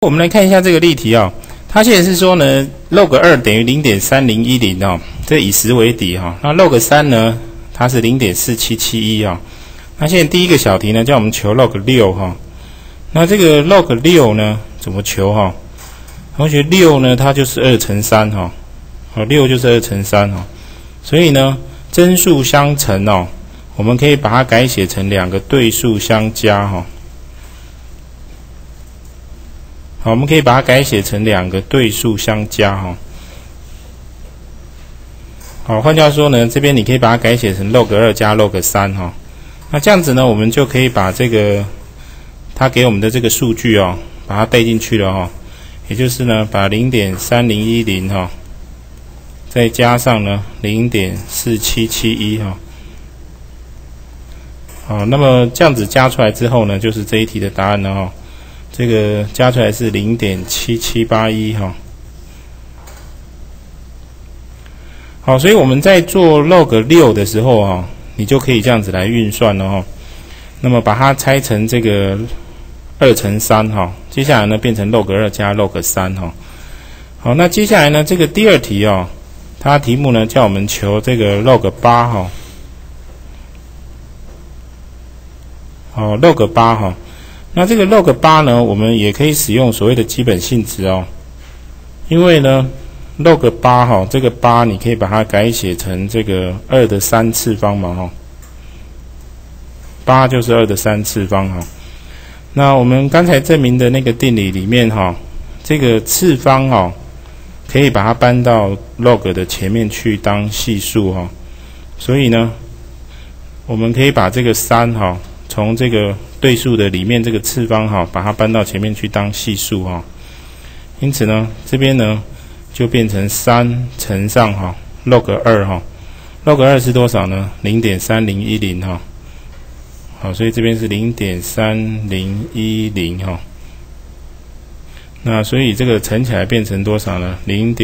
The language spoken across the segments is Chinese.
我们来看一下这个例题哦，它现在是说呢 ，log2 等于 0.3010 哦，这以10为底哈、哦。那 log3 呢，它是 0.4771 哦。那现在第一个小题呢，叫我们求 log6 哈、哦。那这个 log6 呢，怎么求哈、哦？同学6呢，它就是2乘3哈，好，6就是2乘3哈。所以呢，真数相乘哦，我们可以把它改写成两个对数相加哈、哦。好，我们可以把它改写成两个对数相加哈。好，换句话说呢，这边你可以把它改写成 log2 加 log3哈。那这样子呢，我们就可以把这个它给我们的这个数据哦，把它带进去了哈。也就是呢，把 0.3010 哈，再加上呢 0.4771 哈。好，那么这样子加出来之后呢，就是这一题的答案了哈。这个加出来是 0.7781 哈。好，所以我们在做 log6 的时候啊，你就可以这样子来运算了哈。那么把它拆成这个2乘3哈，接下来呢变成 log2 加 log3哈。好，那接下来呢这个第二题哦，它题目呢叫我们求这个 log8 哈。好 ，log8 哈。那这个 log8 呢，我们也可以使用所谓的基本性质哦，因为呢 log8 哈，这个8你可以把它改写成这个2的3次方嘛哈，8就是2的3次方哈。那我们刚才证明的那个定理里面哈，这个次方哈，可以把它搬到 log 的前面去当系数哈，所以呢，我们可以把这个3哈，从这个对数的里面这个次方哈，把它搬到前面去当系数哈。因此呢，这边呢就变成3乘上哈 log2 哈 ，log2 是多少呢？ 0.3010 哈。好，所以这边是 0.3010 哈。那所以这个乘起来变成多少呢？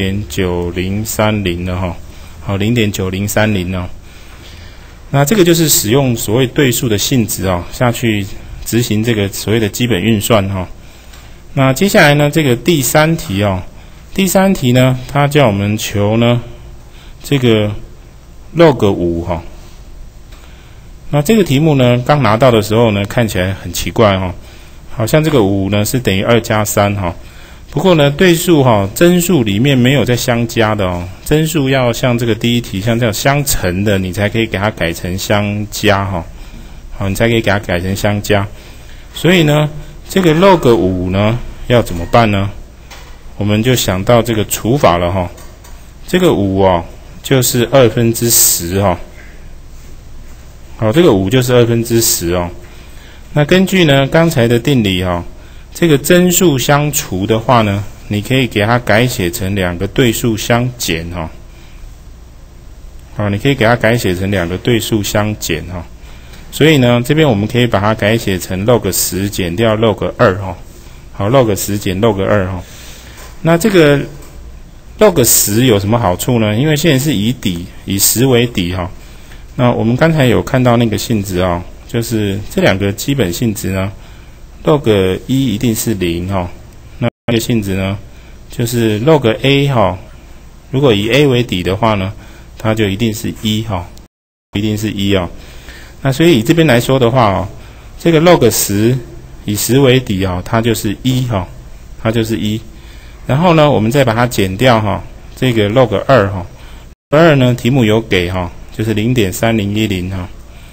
0.9030 了哈。好， 0.9030 哦。那这个就是使用所谓对数的性质哦，下去执行这个所谓的基本运算哈。那接下来呢，这个第三题哦，第三题呢，它叫我们求呢这个 log5 哈。那这个题目呢，刚拿到的时候呢，看起来很奇怪哈，好像这个5呢是等于2加3哈。不过呢，对数哈，真数里面没有在相加的哦，真数要像这个第一题像这样相乘的，你才可以给它改成相加哈。好，你才可以给它改成相加。所以呢，这个 log5 呢要怎么办呢？我们就想到这个除法了哈。这个5哦，就是10/2哈。好，这个5就是10/2哦。那根据呢刚才的定理哈，这个真数相除的话呢，你可以给它改写成两个对数相减哈。好，你可以给它改写成两个对数相减哈。所以呢，这边我们可以把它改写成 log10 减掉 log2哈。好 ，log10 减 log2哈。那这个 log10 有什么好处呢？因为现在是以10为底哈。那我们刚才有看到那个性质啊，就是这两个基本性质呢 ，log1 一定是0哈。那这个性质呢，就是 log_a 哈，如果以 a 为底的话呢，它就一定是1哈，一定是1啊。那所以以这边来说的话啊，这个 log10 以10为底啊，它就是1哈，它就是1。然后呢，我们再把它减掉哈，这个 log2 哈 ，2 呢题目有给哈。就是 0.3010 哈，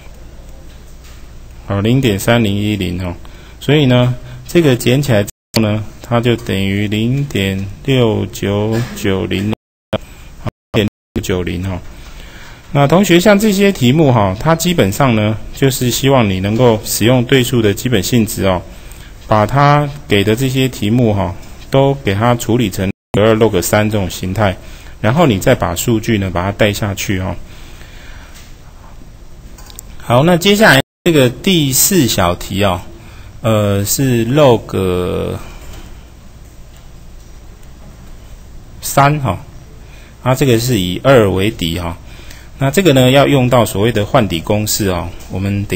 好 0.3010 哈，所以呢，这个减起来之后呢，它就等于 0.6990 0.90哈。那同学像这些题目哈，它基本上呢，就是希望你能够使用对数的基本性质哦，把它给的这些题目哈，都给它处理成 log2 log3 这种形态，然后你再把数据呢把它带下去哈。好，那接下来这个第4小题哦，是 log3哈，它这个是以2为底哈，那这个呢要用到所谓的换底公式哦，我们等